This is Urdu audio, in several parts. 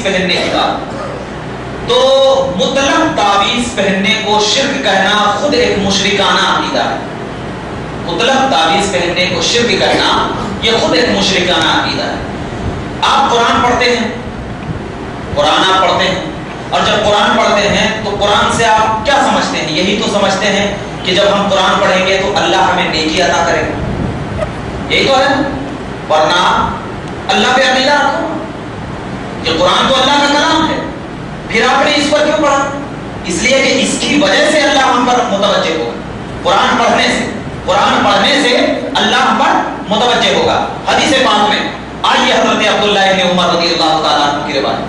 پہننے کی بات، تو مطلق تعویذ پہننے کو شرک کہنا خود ایک مشرکانہ عقیدہ ہے. مطلق تعویذ پہننے کو شرک کہنا یہ خود ایک مشرکانہ عقیدہ ہے. آپ قرآن پڑھتے ہیں، قرآن آپ پڑھتے ہیں، اور جب قرآن پڑھتے ہیں تو قرآن سے آپ کیا سمجھتے ہیں؟ یہی تو سمجھتے ہیں کہ جب ہم قرآن پڑھیں گے تو اللہ ہمیں نیکی عطا کرے گا، یہی تو ہے. ورنہ اللہ پہ عقیدہ رکھو، یہ قرآن تو اللہ کا کلام ہے، پھر آپ نے اس پر کیوں پڑھا؟ اس لیے کہ اس کی وجہ سے اللہ ہم پر متوجہ ہوگا. قرآن پڑھنے سے اللہ ہم پر متوجہ ہوگا. حدیث پاک میں آئیے حضرت عبداللہ ابن عمر رضی اللہ تعالیٰ عنہ کی روایت.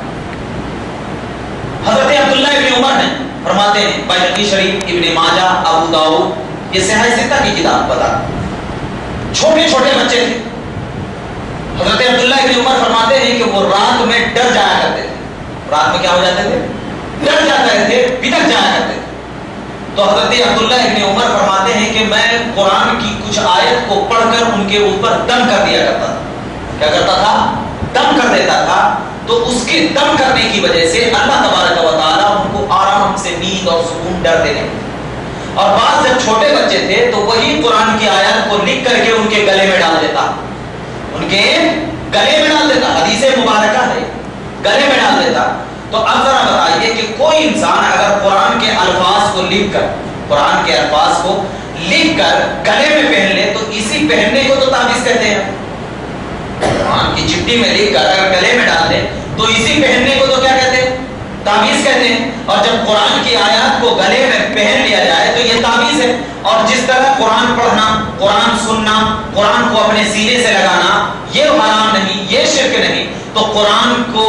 حضرت عبداللہ ابن عمر ہیں، فرماتے ہیں، بیہقی شریف، ابن ماجہ، ابو داؤد، یہ صحیح ستہ کی کتاب بتا. چھوٹے چھوٹے بچے تھے. حضرت عبداللہ ابن عمر فرماتے ہیں کہ وہ رات میں ڈر جایا کرتے تھے. رات میں کیا ہو جاتے تھے؟ ڈر جاتے تھے، بھٹک جایا کرتے تھے. تو حضرت عبداللہ ابن عمر فرماتے ہیں کہ میں قرآن کی کچھ آیت کو پڑھ کر ان کے اوپر دم کر دیا کرتا تھا. کیا کرتا تھا؟ دم کر دیتا تھا. تو اس کے دم کرنے کی وجہ سے اللہ تبارک و تعالیٰ ان کو آرام سے نیند اور سکون ڈر دینے لگے. اور بعض جب چھوٹے بچے تھے تو وہی قرآن کی آیت کو لکھ کر کے ان کے گلے میں ڈال دیتا، ان کے گلے میں ڈال دیتا. حدیث مبارکہ ہے، گلے میں ڈال دیتا. تو اب ذرا بتائیے کہ کوئی انسان اگر قرآن کے الفاظ کو لکھ کر، قرآن کے الفاظ کو لکھ کر گلے میں پہن لے تو اسی پہننے کو تو تعویذ کہتے ہیں. قرآن کی چٹھی میں لکھ کر اگر گلے میں ڈال دے تو اسی پہننے کو تو کیا کہتے ہیں؟ تعویذ کہتے ہیں. اور جب قرآن کی آیات کو گلے میں پہن لیا جائے تو یہ تعویذ ہے. اور جس طرح قرآن پڑھنا، قرآن سننا، قرآن کو اپنے سینے سے لگانا یہ حرام نہیں، یہ شرک نہیں، تو قرآن کو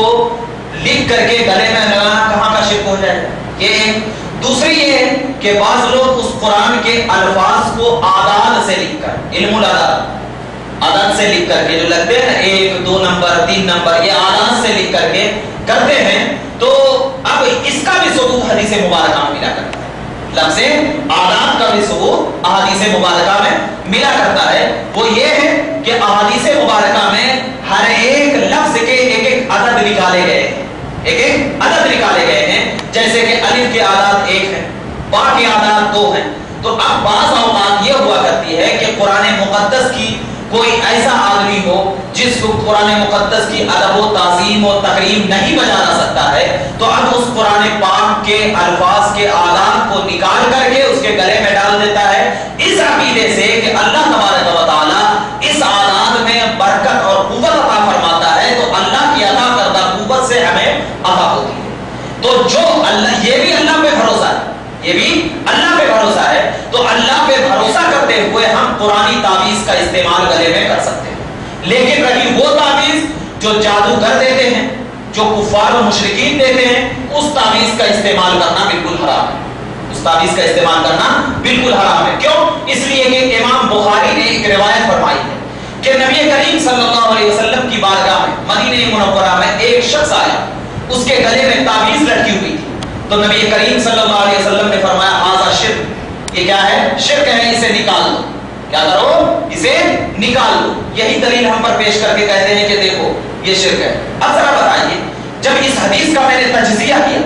لکھ کر کے گلے میں لگانا کہاں کا شرک ہو جائے؟ یہ دوسری یہ ہے کہ بعض لوگ اس قرآن کے الفاظ کو اعداد سے لکھ کر، علم العدد، عدد سے لکھ کر کے جو لگتے ہیں نا 1 2 نمبر 3 نمبر، یہ اعداد سے لکھ کر کے کرتے ہیں. تو اب اس کا بھی ثبوت حدیث مبارکہ میں ملا کرتا ہے. لفظ اعداد کا بھی ثبوت احادیث مبارکہ میں ملا کرتا ہے. وہ یہ ہے کہ احادیث مبارکہ میں ہر ایک لفظ کے ایک ایک عدد نکالے گئے ہیں، ایک ایک عدد نکالے گئے ہیں. جیسے کہ الف کے اعداد 1 ہیں، با کے اعداد 2 ہیں. تو اب بعض اوقات یہ ہوا کرتی ہے کہ قرآن مقدس کی کوئی ایسا آدمی ہو جس کو قرآن مقدس کی ادب و تعظیم و تقریم نہیں بجا جا سکتا ہے، تو اب اس قرآن پاک کے الفاظ کے اعداد کو نکال کر کے اس کے گلے میں ڈال دیتا ہے، اس عقیدے سے کہ اللہ تبارک و تعالیٰ اس اعداد میں برکت اور قوت عطا فرماتا ہے، تو اللہ کی عطا کردہ قوت سے ہمیں عطا ہوتی ہے. تو جو اللہ، یہ بھی اللہ پہ بھروسہ ہے، یہ بھی اللہ پہ بھروسہ ہے. تو اللہ پہ بھروسہ کرتے ہوئے ہم قرآنی تعویذ کا استعمال گلے میں کر سکتے ہیں. لیکن رہی وہ تعویذ جو جادوگر دیتے ہیں، جو کفار و مشرکین دیتے ہیں، اس تعویذ کا استعمال کرنا بالکل حرام ہے. اس تعویذ کا استعمال کرنا بالکل حرام ہے. کیوں؟ اس لیے کہ امام بخاری نے ایک روایت فرمائی ہے کہ نبی کریم صلی اللہ علیہ وسلم کی بارگاہ میں مدینہ منورہ میں ایک شخص آیا، اس کے گلے میں تعویذ لٹکی ہوئی تھی. تو نبی کریم صلی اللہ علیہ وسلم نے فرمایا ھذا شرک، یہ کیا ہے؟ شرک ہے، اسے نکال دو. کیا کرو؟ اسے نکال دو. یہی دلیل ہم پر پیش کر کے کہتے ہیں کہ دیکھو یہ شرک ہے. اب ذرا بتائیے، جب اس حدیث کا میں نے تجزیہ کیا،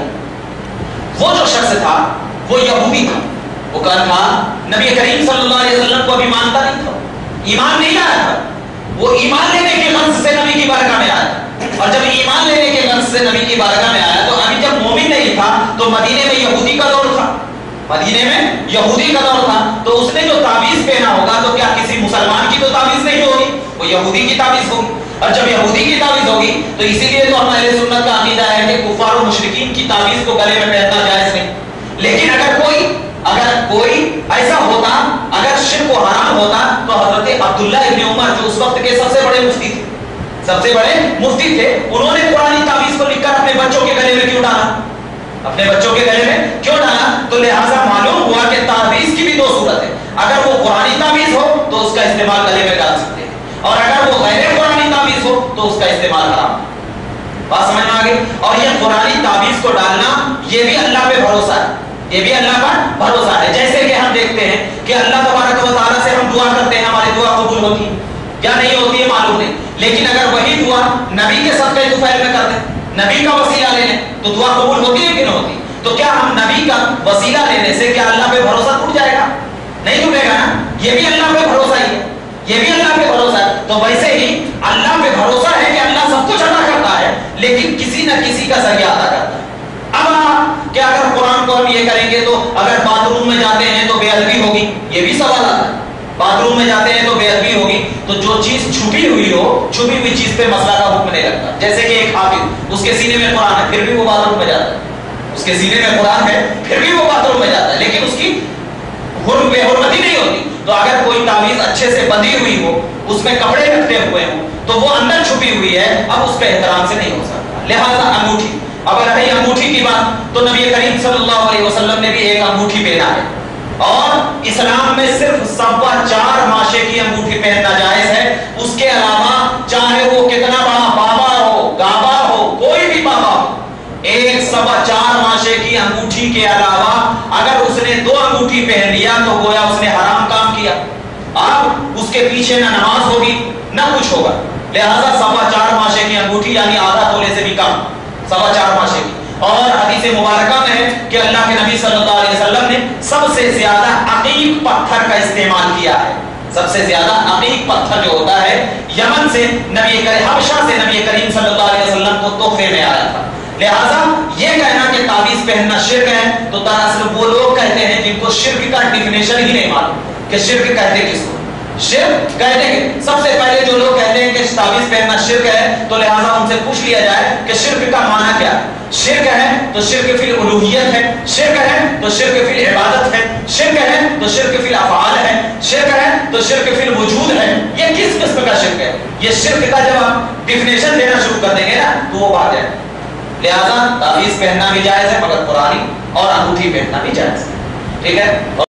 وہ جو شخص تھا وہ یہودی تھا. وہ کہا تھا نبی کریم صلی اللہ علیہ وسلم کو ابھی مانتا نہیں تھا، ایمان نہیں لایا تھا. وہ ایمان لینے کے غرض سے نبی کی بارگاہ میں آیا، اور جب ایمان لینے کے غرض سے نبی کی بارگاہ میں آیا تو ابھی جب مومن نہیں تھا تو مدینے میں یہودی کا دور تھا، مدینے میں یہودی کا دور تھا. تو اس نے جو تعویذ پہنا ہوگا تو کیا کسی مسلمان کی تو تعویذ نہیں ہوگی، وہ یہودی کی تعویذ ہوگی. اور جب یہودی کی تعویذ ہوگی تو اسی لیے تو ہمارے سنت کا عقیدہ ہے کہ کفار و مشرکین کی تعویذ کو گلے میں پہننا جائز نہیں. لیکن اگر کوئی ایسا ہوتا، اگر شرک و حرام ہوتا تو حضرت عبداللہ ابن عمر جو اس وقت کے سب سے بڑے مفتی تھے، سب سے بڑے مفتی تھے، انہوں نے قرآن تعویذ کو لکھ کر اپنے بچوں کے گلے میں کیوں ڈالا؟ اپنے بچوں کے گلے میں کیوں ڈالا؟ تو لہٰذا معلوم ہوا کہ تعویذ کی بھی دو صورت ہے. اگر وہ قرآنی تعویذ ہو تو اس کا استعمال گلے میں ڈال سکتے ہیں، اور اگر وہ غیر قرآنی تعویذ ہو تو اس کا استعمال حرام. بات سمجھ میں آ گئی؟ اور یہ قرآنی تعویذ کو ڈالنا یہ بھی اللہ پہ بھروسہ ہے، یہ بھی اللہ پر بھروسہ ہے. جیسے کہ ہم دیکھتے ہیں کہ اللہ تبارک و تعالیٰ سے ہم دعا کرتے ہیں، ہماری دعا قبول ہوتی ہے یا نہیں ہوتی ہے معلوم نہیں، لیکن اگر وہی دعا نبی کے صدقے طفیل میں کر دیں، नबी का वसीला ले लें तो दुआ कबूल होती है कि नहीं होती? तो क्या हम नबी का वसीला लेने से क्या अल्लाह पे भरोसा टूट जाएगा? नहीं टूटेगा ना। ये भी अल्लाह पे भरोसा ही है, ये भी अल्लाह पे भरोसा है। तो वैसे ही अल्लाह पे भरोसा है कि अल्लाह सब कुछ अदा करता है, लेकिन किसी न किसी का जरिया अदा करता है। अब क्या अगर कुरान को हम ये करेंगे तो अगर बाथरूम में जाते हैं तो बेअदबी होगी, ये भी सवाल आता है। बाथरूम में जाते हैं तो बेअदबी होगी, तो जो चीज छुपी हुई हो, छुपी हुई चीज पे मसला का हुक्म नहीं लगता। जैसे कि एक हाफिज, उसके सीने में कुरान है फिर भी वो बाथरूम में जाता है, उसके सीने में कुरान है फिर भी वो बाथरूम में जाता है, लेकिन उसकी बेहुरमती नहीं होती। तो अगर कोई तावीज अच्छे से बंधी हुई हो, उसमें कपड़े रखते हुए हो, तो वो अंदर छुपी हुई है, अब उस पर एहतराम से नहीं हो सकता। लिहाजा अंगूठी, अब रही अंगूठी की बात, तो नबी करीम सल्लल्लाहु अलैहि वसल्लम ने भी एक अंगूठी पहना है, और इस्लाम में सिर्फ 4.25 माशे की अंगूठी पहनना जायज है। उसके अलावा चाहे वो कितना बड़ा बाबा हो, गाबा हो, कोई भी बाबा हो, 1.25 माशे की अंगूठी के अलावा अगर उसने 2 अंगूठी पहन लिया तो गोया उसने हराम काम किया। अब उसके पीछे ना नमाज होगी ना कुछ होगा। लिहाजा 4.25 माशे की अंगूठी यानी आधा तोले से भी कम, 4.25 माशे की। और हदीस मुबारका में है कि अल्लाह के नबी सल्लल्लाहु अलैहि वसल्लम ने सबसे ज्यादा अकीक पत्थर का इस्तेमाल किया है। सबसे ज्यादा अकीक पत्थर जो होता है यमन से हबशा से नबी करीम सल्लल्लाहु अलैहि वसल्लम को तोहफे में आया था। लिहाजा ये कहना कि ताबीज पहनना शिर्क है, तो दरअसल वो लोग कहते हैं जिनको शिर्क का डिफिनेशन ही नहीं मालूम कि शिर्क कहते किसको। शिर्क कहते हैं, सबसे पहले जो लोग कहते हैं कि ताबीज पहनना शिर्क है, तो लिहाजा उनसे पूछ लिया जाए कि शिर्क का माना क्या है। शिर्क है तो शिर्क फिल उलूहियत है, शिर्क है तो शिर्क फिल इबादत है, शिर्क है तो शिर्क फिल अफ़आल है, शिर्क है तो शिर्क फिल वजूद है। ये किस किस्म का शिर्क है? ये शिर्क का जब आप डिफिनेशन देना शुरू कर देंगे ना तो वो बात है। लिहाजा ताबीज पहनना भी जायज है, मगर पुरानी, और अंगूठी पहनना भी जायज है। ठीक है।